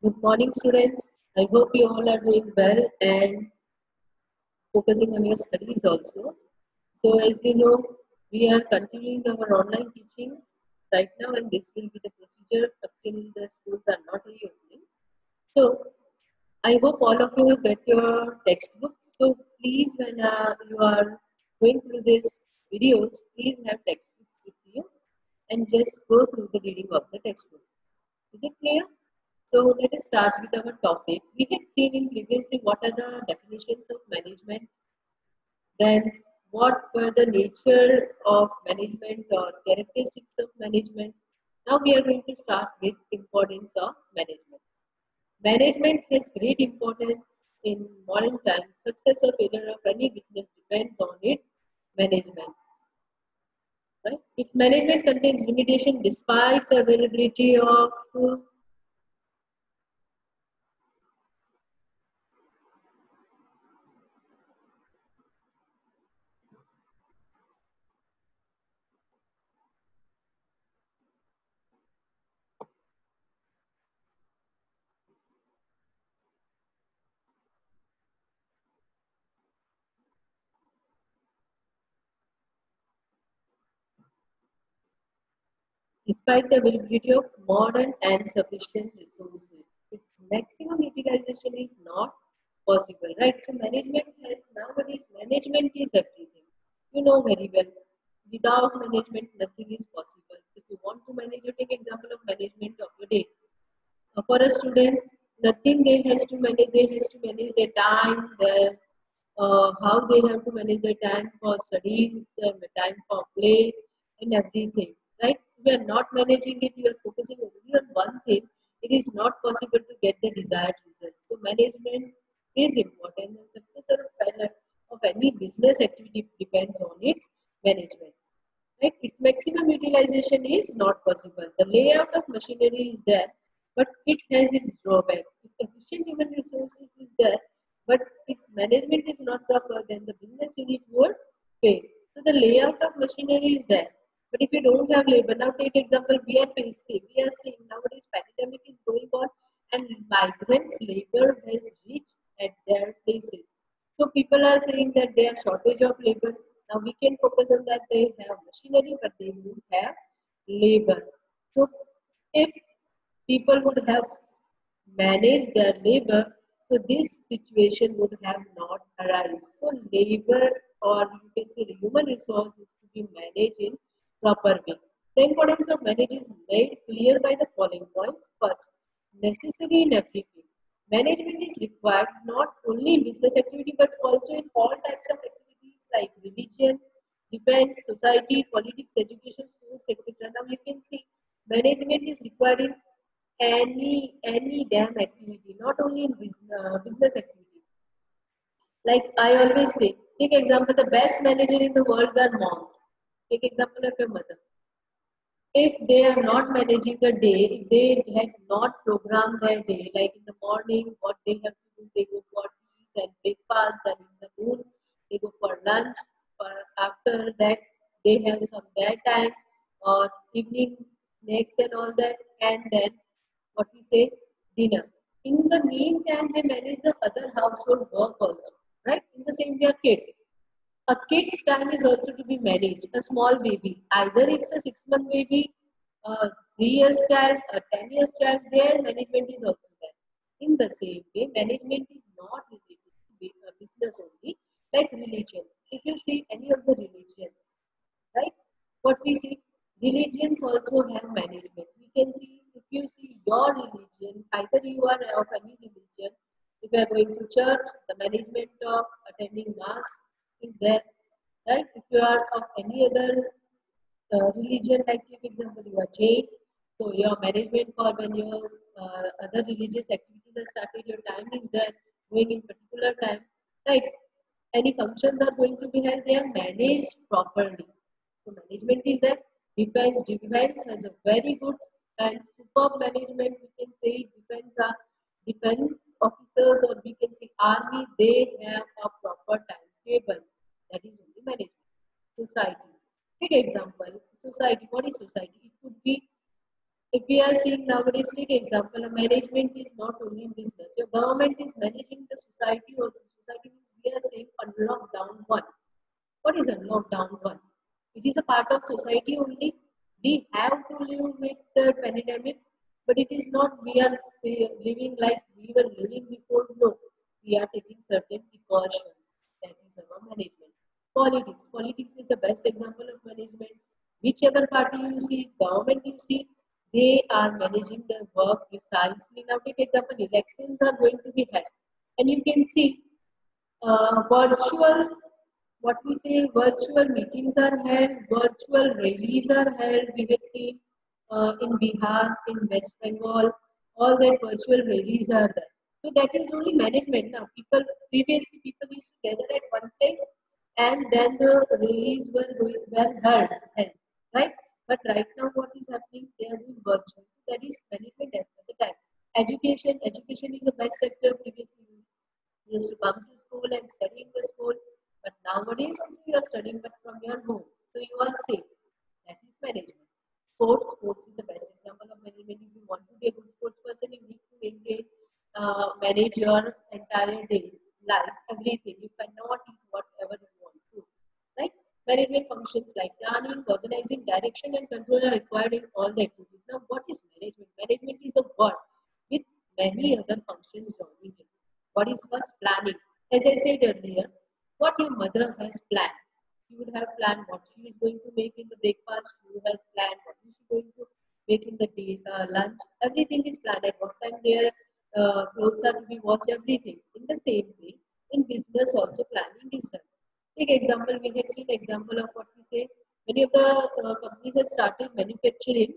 Good morning, students. I hope you all are doing well and focusing on your studies also. So, as you know, we are continuing our online teachings right now, and this will be the procedure up till the schools are not reopening. So, I hope all of you get your textbooks. So, please, when you are going through these videos, please have textbooks with you and just go through the reading of the textbook. Is it clear? So let us start with our topic. We had seen in previously what are the definitions of management, then what were the nature of management or characteristics of management. Now we are going to start with importance of management. Management has great importance in modern times. Success or failure of any business depends on its management. Right? If management contains limitation despite the availability of despite the availability of modern and sufficient resources, its maximum utilization is not possible, right? So management has nowadays management is everything. You know very well. Without management, nothing is possible. If you want to manage, you take example of management of your day. For a student, nothing they has to manage. They has to manage their time, their how they have to manage their time for studies, their time for play, and everything. Right? If you are not managing it, you are focusing only on one thing. It is not possible to get the desired results. So management is important, and success or failure of any business activity depends on its management. Right? Its maximum utilization is not possible. The layout of machinery is there, but it has its drawback. If efficient human resources is there, but its management is not proper, then the business unit would fail. So the layout of machinery is there. But if you don't have labor, now take example, we are seeing nowadays pandemic is going on and migrants labor has reached at their places. So people are saying that there are shortage of labor. Now we can focus on that they have machinery, but they don't have labor. So if people would have managed their labor, so this situation would have not arisen. So labor or you can say the human resources to be managed in proper way. The importance of management is made clear by the following points. First, necessary in everything. Management is required not only in business activity but also in all types of activities like religion, defense, society, politics, education, sports, etc. Now you can see management is required in any damn activity, not only in business activity. Like I always say, take example, the best manager in the world are moms. Take example of your mother. If they are not managing the day, if they had not programmed their day, like in the morning, what they have to do, they go for teas and breakfast, and in the noon, they go for lunch. For after that, they have some their time or evening snacks and all that, and then what we say dinner. In the meantime, they manage the other household work also, right? In the same way, a kid. A kid's time is also to be managed. A small baby, either it's a 6 month baby, a 3 years child, a 10 years child, their management is also there. In the same way, management is not related to business only, like religion. If you see any of the religions, right? What we see, religions also have management. We can see if you see your religion, either you are of any religion, if you are going to church, the management of attending mass is there, right? If you are of any other religion, like take example, you are Jain, so your management for when your other religious activities are started, your time is there, going in particular time, right? Any functions are going to be held, they are managed properly. So management is there. Defense has a very good and superb management. We can say defense officers, or we can say army. They have a proper timetable. That is only management. Society. Take example. Society. What is society? It could be If we are seeing nowadays, take example, a management is not only in business. Your government is managing the society also. Society, we are saying unlock down one. What is unlock down one? It is a part of society only. We have to live with the pandemic, but it is not we are living like we were living before. No, we are taking certain precautions. That is our management. Politics. Politics is the best example of management. Whichever party you see, government you see, they are managing their work precisely. Now, take example, elections are going to be held, and you can see virtual, what we say, virtual meetings are held, virtual rallies are held. We have seen in Bihar, in West Bengal, all that virtual rallies are there. So that is only management now. People previously people used to gather at one place and then the rallies were held, right? But right now what is happening? They are doing virtual. So that is management as per the time. Education is the best sector. Previously you used to come to school and study in the school, but nowadays also you are studying but from your home. So you are safe. That is management. Sports is the best example of management. If you want to be a good sports person, you need to manage your entire day, life, everything. You cannot eat whatever you want to. Right? Management functions like planning, organizing, direction, and control are required in all the activities. Now, what is management? Management is a word with many other functions joining it. What is first planning? As I said earlier, what your mother has planned. She would have planned what she is going to make in the breakfast. She would have planned what is she going to make in the day, lunch. Everything is planned at what time their clothes are to be washed. Everything. In the same way, in business also planning is done. Take example, we have seen example of what we say. Many of the companies have started manufacturing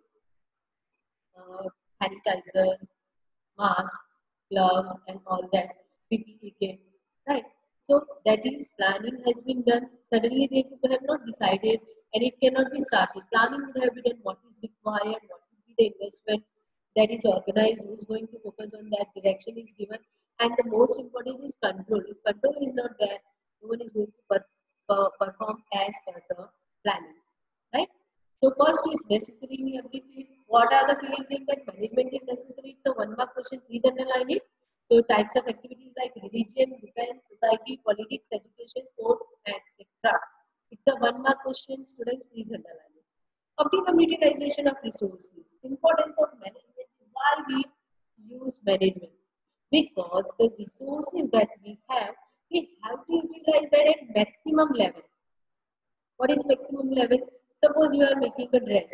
uh, sanitizers, masks, gloves, and all that PPE kit, right? So that is planning has been done. Suddenly they could have not decided, and it cannot be started. Planning would have been done. What is required? What would be the investment that is organized? Who's going to focus on that? Direction is given, and the most important is control. If control is not there, no one is going to perform as per the planning, right? So first is necessary in every field. What are the fields in that management is necessary? It's a one mark question. Please underline it. So types of activities like religion, defense, society, politics, education, sports, etc. It's a one mark question. Students, please underline it. Optimum utilization of resources. Importance of management is why we use management. Because the resources that we have to utilize that at maximum level. What is maximum level? Suppose you are making a dress.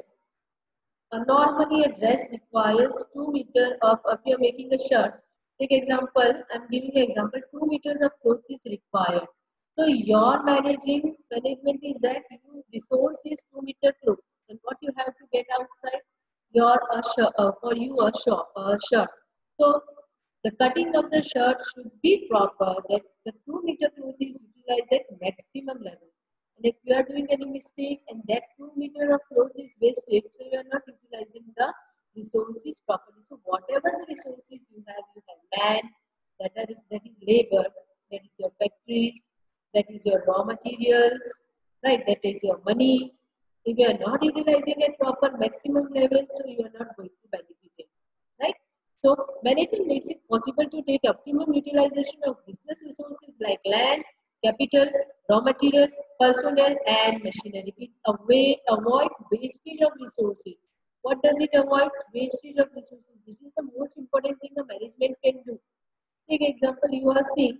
Normally, a dress requires 2 meters of, if you are making a shirt, take example, I'm giving you example, 2 meters of clothes is required. So, your management is that you resource is 2 meter clothes. And what you have to get outside? Your for you a shirt. So, the cutting of the shirt should be proper, that the 2 meter cloth is utilized at maximum level. And if you are doing any mistake and that 2 meter of clothes is wasted, so you are not utilizing the resources properly. So whatever the resources you have man, that is labor, that is your factories, that is your raw materials, right? That is your money. If you are not utilizing at proper maximum level, so you are not going to benefit it, right? So management makes it possible to take optimum utilization of business resources like land, capital, raw material, personnel, and machinery. It avoids wastage of resources. What does it avoid? Wastage of resources. This is the most important thing a management can do. Take example, you are seeing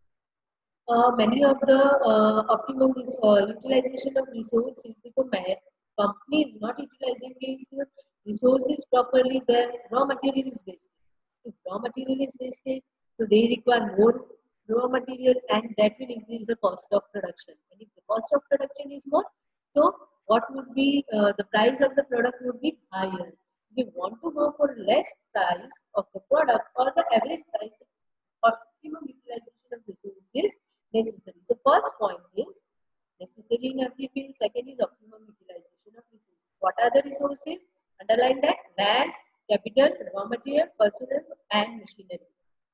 many of the optimum utilization of resources, if a company is not utilizing its resources properly, then raw material is wasted. If raw material is wasted, so they require more raw material and that will increase the cost of production. And if the cost of production is more, so what would be the price of the product would be higher. We want to go for less price of the product or the average price, optimum utilization of resources necessary. So first point is necessary in every field. Second is optimum utilization of resources. What are the resources? Underline that: land, capital, raw material, personnel, and machinery.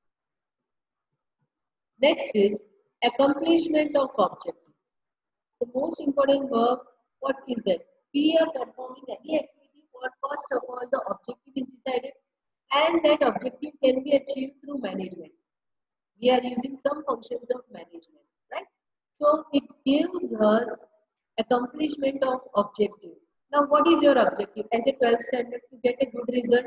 Next is accomplishment of objective. The most important work, what is that? We are performing any activity what? First of all, the objective is decided, and that objective can be achieved through management. We are using some functions of management, right? So it gives us accomplishment of objective. Now, what is your objective as a 12th standard to get a good result?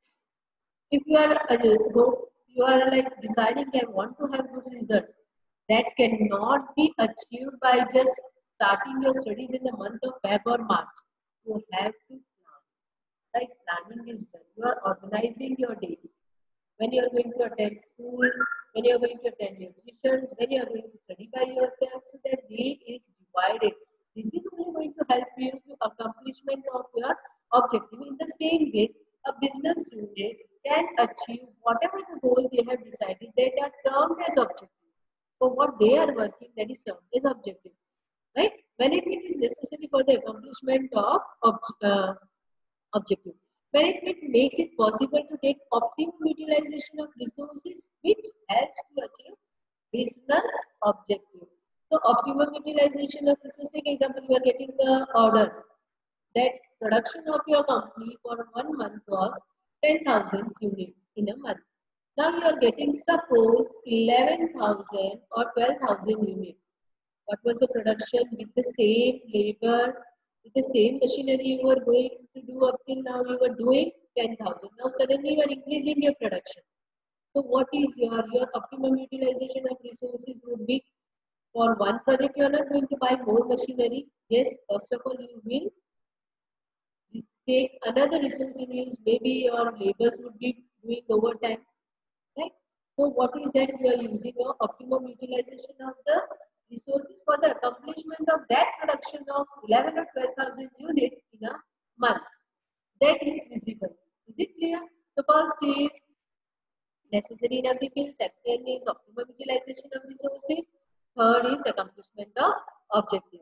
If you are you are like deciding I want to have good result, that cannot be achieved by just starting your studies in the month of Feb or March. You have to plan. Right? Planning is done. You are organizing your days. When you are going to attend school, when you are going to attend your tuitions, when you are going to study by yourself, so that day is divided. This is only going to help you to accomplishment of your objective. In the same way, a business unit can achieve whatever the goal they have decided that are termed as objective. For what they are working, that is termed as objective. Right? When it is necessary for the accomplishment of objective. Management makes it possible to take optimum utilization of resources which helps to achieve business objective. So optimum utilization of resources, take example, you are getting the order that production of your company for 1 month was 10,000 units in a month. Now you are getting suppose 11,000 or 12,000 units. What was the production with the same labor, with the same machinery you were going to do up till now? You were doing 10,000. Now suddenly you are increasing your production. So what is your optimum utilization of resources would be for one project you are not going to buy more machinery. Yes, first of all you will take another resource in use. Maybe your labors would be doing overtime. Right? So what is that you are using your optimum utilization of the resources for the accomplishment of that production of 11 or 12,000 units in a month. That is visible. Is it clear? The first is necessary in every field. Second is optimum utilization of resources. Third is accomplishment of objective.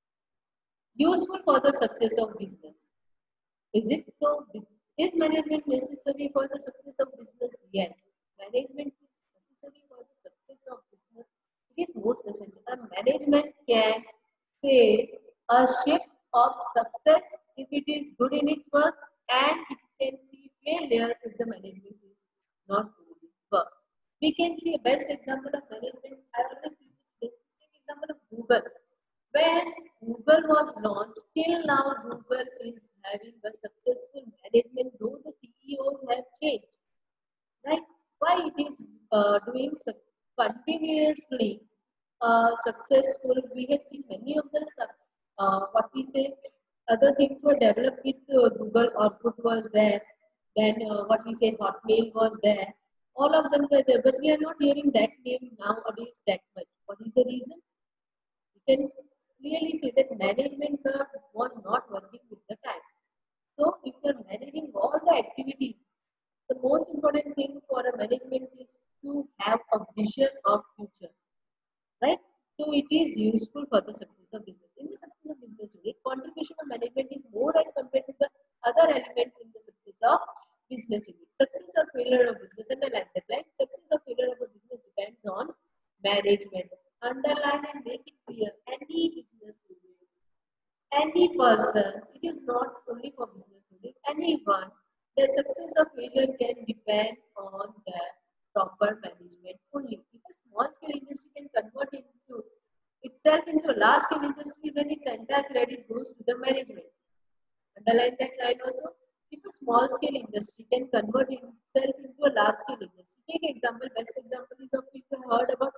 Useful for the success of business. Is it so? Is management necessary for the success of business? Yes. Management is necessary for the success of business. It is most essential. And management can say a shift of success if it is good in its work, and it can see failure if the management is not good in its work. We can see a best example of management. I always give this example of Google. When Google was launched, till now Google is having a successful management, though the CEOs have changed. Right? Why it is doing continuously successful? We have seen many of the what we say other things were developed with Google. Orkut was there. Then what we say Hotmail was there. All of them were there, but we are not hearing that name nowadays that much. What is the reason? You can clearly say that management was not working with the time. So if you are managing all the activities, the most important thing for a management is to have a vision of future, right? So it is useful for the success of business. In the success of business unit, contribution of management is more as compared to the other elements in the success of business unit. Success or failure of business, underline that line. Success or failure of a business depends on management. Underline and make it clear. Any business unit, any person, it is not only for business unit, anyone, the success or failure can depend on the proper management only. If a small scale industry can convert itself into a large scale industry, then its entire credit goes to the management. Underline that line also. If a small scale industry can convert itself into a large scale industry, take example, best example is of people heard about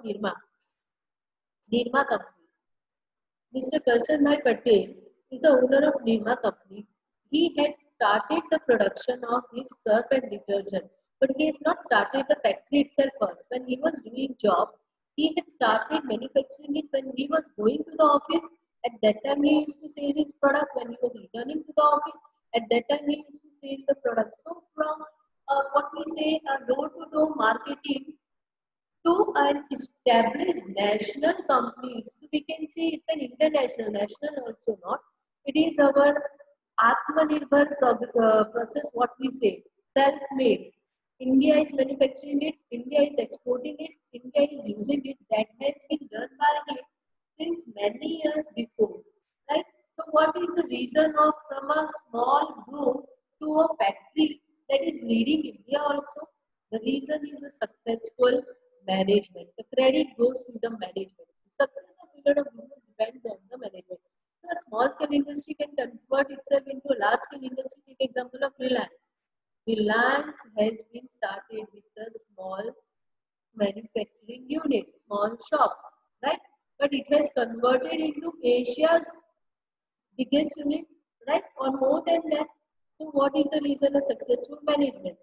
Nirma company. Mr. Karsanbhai Patel is the owner of Nirma company. He had started the production of his surf and detergent, but he has not started the factory itself first. When he was doing job, he had started manufacturing it when he was going to the office. At that time, he used to sell his product. When he was returning to the office, at that time, he used to sell the product. So, from what we say, door-to-door marketing to an established national company. So we can say it's an international, national also not. It is our Atmanirbhar process, what we say, self-made. India is manufacturing it, India is exporting it, India is using it. That has been done by him since many years before. Right? So what is the reason of from a small group to a factory that is leading India also. The reason is a successful management. The credit goes to the management. Success of period of business depends on the management. So a small scale industry can convert itself into a large scale industry. Take example of Reliance. Reliance has been started with a small manufacturing unit, small shop, right? But it has converted into Asia's biggest unit, right? Or more than that. So what is the reason of successful management?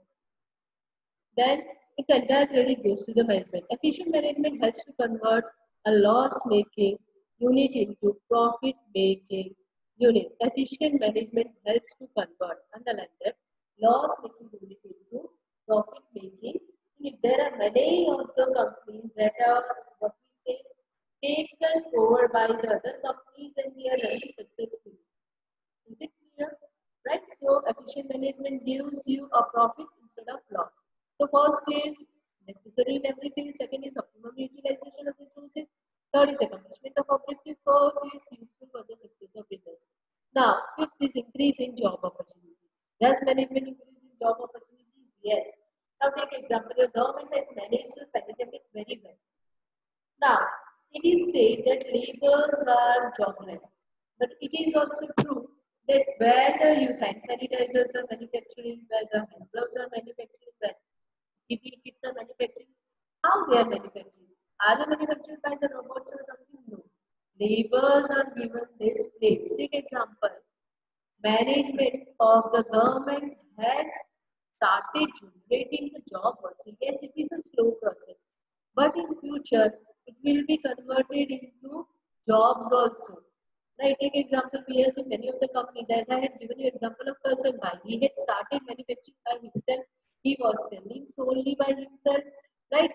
Then its entire credit goes to the management. Efficient management helps to convert a loss-making unit into profit-making unit. Efficient management helps to convert, underline that, loss-making unit into profit-making unit. There are many of the companies that are what we say taken over by the other companies and they are running successfully. Is it clear? Right? So efficient management gives you a profit instead of loss. So first is necessary in every field. Second is optimum utilization of resources. Third is accomplishment of objective. Fourth is useful for the success of business. Now, fifth is increase in job opportunities. Does management increase in job opportunities? Yes. Now take example, your government has managed the pandemic very well. Now, it is said that laborers are jobless, but it is also true that where the hand sanitizers are manufacturing, where the hand gloves are manufacturing, where PPE kits are manufacturing, how they are manufacturing? Are they manufactured by the robots or something? No. Laborers are given this place. Take example, management of the government has started generating the job also. Yes, it is a slow process, but in future it will be converted into jobs also. Right? Take example, we have seen many of the companies, as I had given you example of Person Bhai. He had started manufacturing by himself. He was selling solely by himself. Right?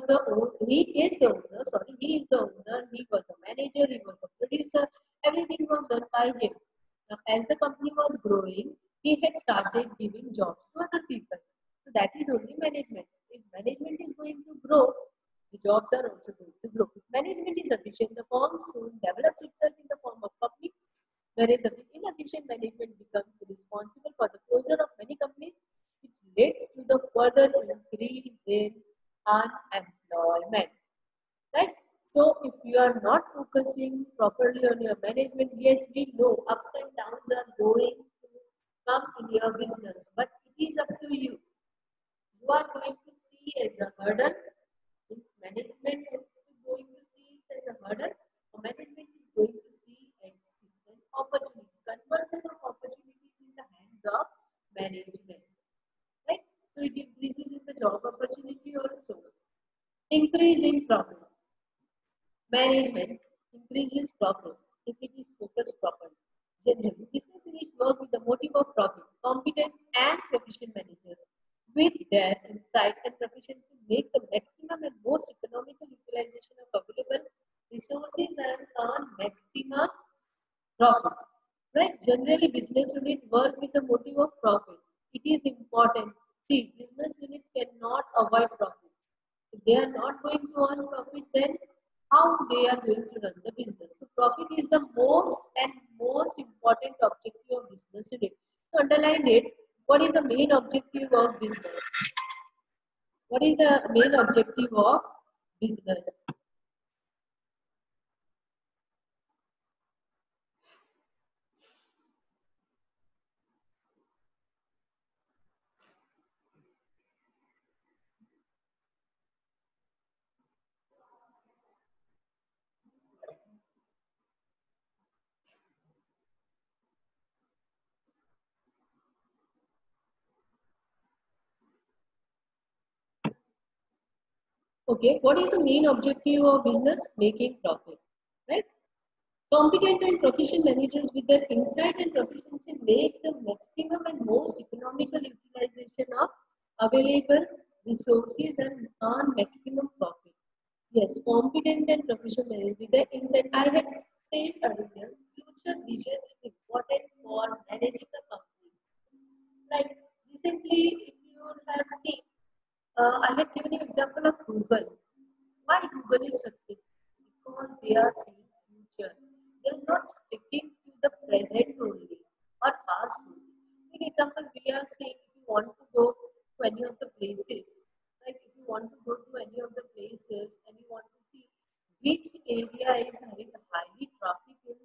He is the owner, sorry, he is the owner, he was the manager, he was the producer, everything was done by him. Now, as the company was growing, he had started giving jobs to other people. So that is only management. If management is going to grow, the jobs are also going to grow. If management is efficient, the firm soon develops itself in the form of public, whereas inefficient management becomes responsible for the closure of many companies, which leads to the further increase in unemployment. Right? So if you are not focusing properly on your management, yes, we know ups and downs are going to come in your business, but it is up to you. You are going to see as a burden, means management is going to see it as a burden, or management is going to see it as an opportunity. Conversion of opportunities in the hands of management. Right? So it increases in the job opportunity also. Increase in profit. Management increases profit if it is focused properly. Generally, business units work with the motive of profit. Competent and proficient managers, with their insight and proficiency, make the maximum and most economical utilization of available resources and earn maximum profit. Right? Generally, business units work with the motive of profit. It is important. See, business units cannot avoid profit. If they are not going to earn profit, then how they are going to run the business? So profit is the most important objective of business unit. So underline it. What is the main objective of business? What is the main objective of business? Okay, what is the main objective of business? Making profit, right? Competent and proficient managers with their insight and proficiency make the maximum and most economical utilization of available resources and earn maximum profit. Yes, competent and proficient managers with their insight. I had said earlier, future vision is important for managing the company. Right. Recently, if you have seen, I had given you example of Google. Why Google is successful? Because they are seeing future. They are not sticking to the present only or past only. For example, we we are saying if you want to go to any of the places, like if you want to go to any of the places and you want to see which area is having highly traffic in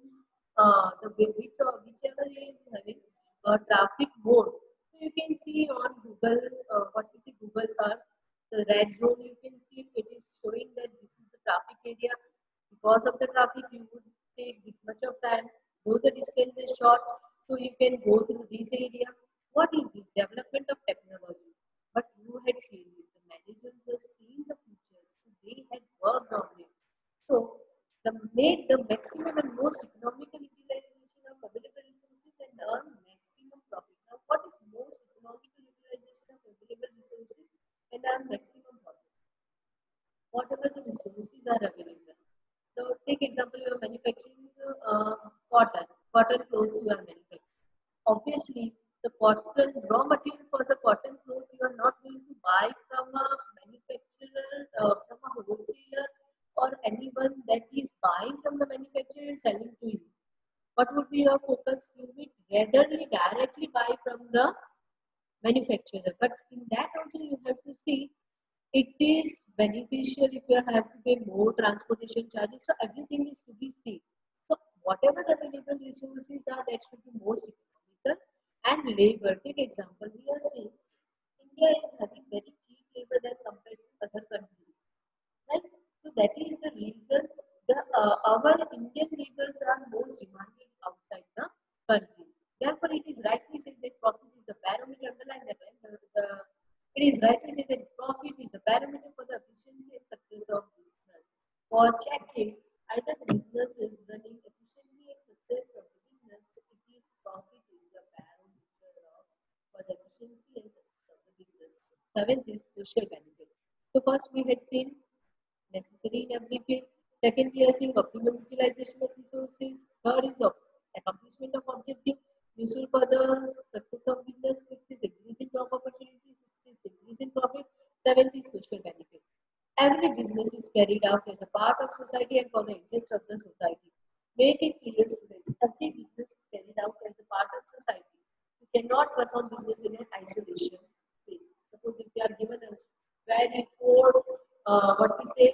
whichever is having traffic more. So you can see on Google, what we see Google Earth, the red zone. You can see it is showing that this is the traffic area. Because of the traffic, you would take this much of time. Though the distance is short, so you can go through this area. What is this development of technology? But you had seen this. The managers have seen the features, so they had worked on it. So the make the maximum and most economical utilization of available resources and earn maximum profit. Now, what is most economical utilization of available resources and earn maximum profit? Whatever the resources are available. So take example, you are manufacturing cotton clothes you are manufacturing. Obviously, the cotton raw material for the cotton clothes you are not going to buy from a manufacturer, from a wholesaler, or anyone that is buying from the manufacturer and selling to you. What would be your focus? You would rather directly buy from the manufacturer. But in that also you have to see it is beneficial if you have to pay more transportation charges. So everything is to be seen. So whatever the available resources are, that should be most economical. And labor, take example, we are seeing India is having very cheap labor than compared to other countries, right? So that is the reason our Indian laborers are most demanded outside the country. Therefore, it is rightly said that profit is the barometer. Underline that, right? It is rightly said that profit is the barometer for the efficiency and success of business. For checking either the business is running efficiently and success of the business, it is profit is the barometer of for the efficiency and success of the business. Seventh is social benefit. So first we had seen necessary in every field. Second, we are seeing optimum utilization of resources. Third is accomplishment of objective useful for the success of business. Fifth is increasing job opportunities. Sixth is increasing profit. Seventh is social benefit. Every business is carried out as a part of society and for the interest of the society. Make it clear, students. Every business is carried out as a part of society. You cannot perform business in an isolation phase. Suppose if you are given a very poor, what we say,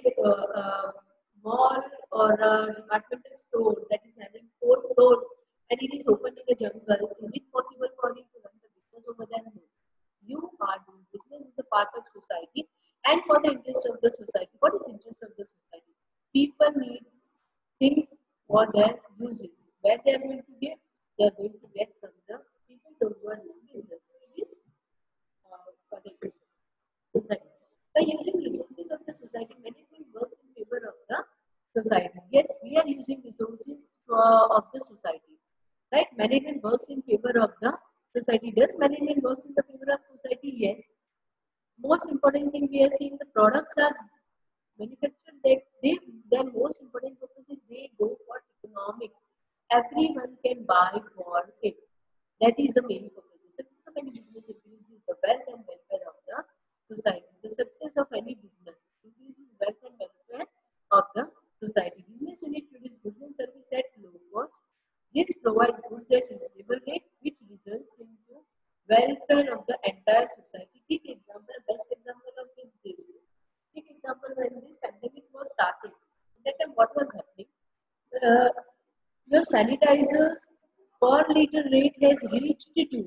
mall or a departmental store that is having 4 floors and it is open in a jungle, is it possible for you to run the business over there? No. You are doing business as a part of society and for the interest of the society. What is interest of the society? People need things for their uses. Where they are going to get? They are going to get from the people who are doing business. So it is for the interest of society. By using resources of the society, management works in favor of the society. Yes, we are using resources of the society. Right? Management works in favor of the society. Does management works in the favor of society? Yes. Most important thing we are seeing the products are manufactured that their most important purpose is they go for economic. Everyone can buy for it. That is the main purpose. The success of any business increases the wealth and welfare of the society. The success of any business increases wealth and welfare of the society. Business unit produce goods and services at low cost. This provides goods at reasonable rate, which results into welfare of the entire society. Take example, best example of this. Take example when this pandemic was starting. At that time, what was happening? Uh, the sanitizers per liter rate has reached to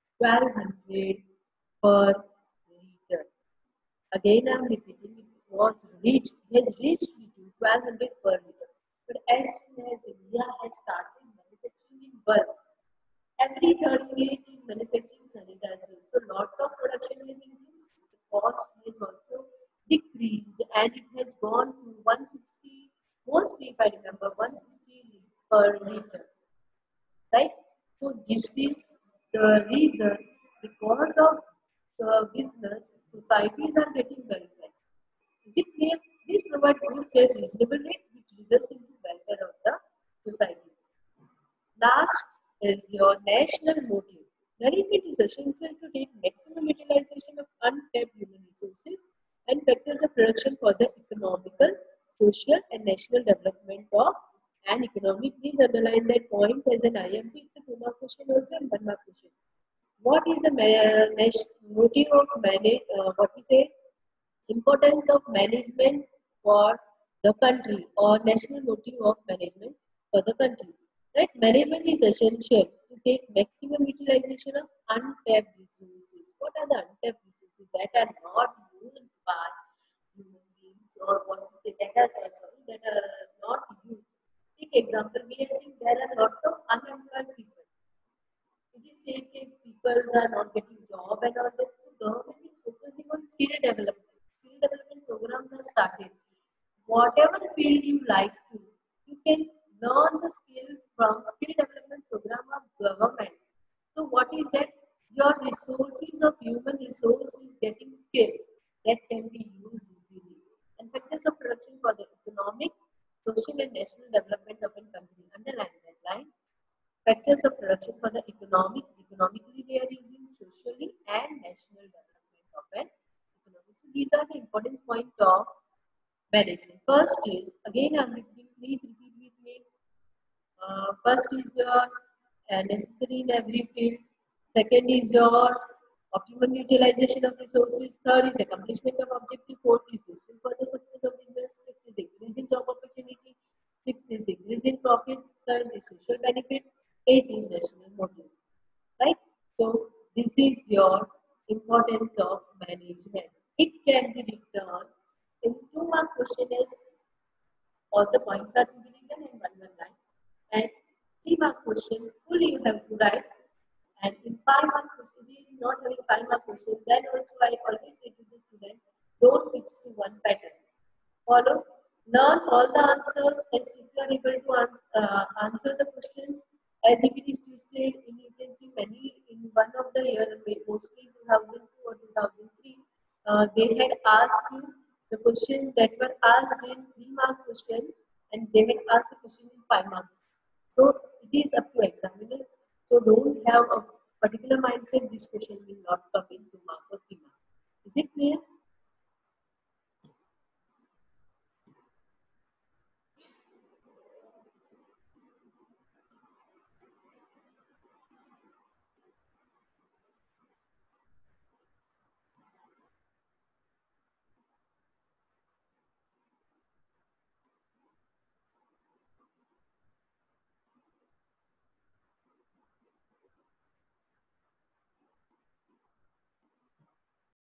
1200 per liter. Again, I am repeating, it was reached, it has reached to 1200 per liter. But as soon as India has started manufacturing in bulk, every third unit is manufacturing sanitizers. So lot of production has increased, the cost has also decreased and it has gone to 160, mostly if I remember, 160 per liter. Right? So this is the reason because of the business, societies are getting welfare. Is it clear? Please provide goods at reasonable rate which results into welfare of the society. Last is your national motive. Management is essential to take maximum utilization of untapped human resources and factors of production for the economical, social, and national development of an economy. Please underline that point as an IMP. It's a 2 mark question also and 1 mark question. What is the motive of manage? What we say? Importance of management for the country or national motive of management for the country. Right? Management is essential to take maximum utilization of untapped resources. What are the untapped resources that are not used by human beings or what we say that are not used? Take example, we are seeing there are lots of unemployed people. It is said that people are not getting job and all that. So government is focusing on skill development. Skill development programs are started. Whatever field you like to, you can learn the skill from skill development program of government. So what is that? Your resources of human resource is getting skill that can be used easily. And factors of production for the economic, social and national development of a country. Underline that line. Factors of production for the economically they are using socially and national development of an economy. So these are the important points of management. First is, again I'm repeating, please repeat with me. First is your necessary in every field. Second is your optimum utilization of resources. Third is accomplishment of objective. Fourth is useful for the success of business. Fifth is increase in job opportunity. Sixth is increase in profit. Seventh is social benefit. Eighth is national motive. Right? So this is your importance of management. It can be written in 2 mark question as all the points are to be written in one line. And 3 mark question fully you have to write. And in 5 mark question, it is not having 5 mark question, then also I always say to the student, don't fix to one pattern. Follow, learn all the answers as if you are able to answer the question as if it is twisted. In, you can see many in one of the year, mostly 2002 or 2003, they had asked you the questions that were asked in 3 mark question and they had asked the question in 5 marks. So it is up to examiner. So don't have a particular mindset. This question will not come in 2 mark or 3 mark. Is it clear?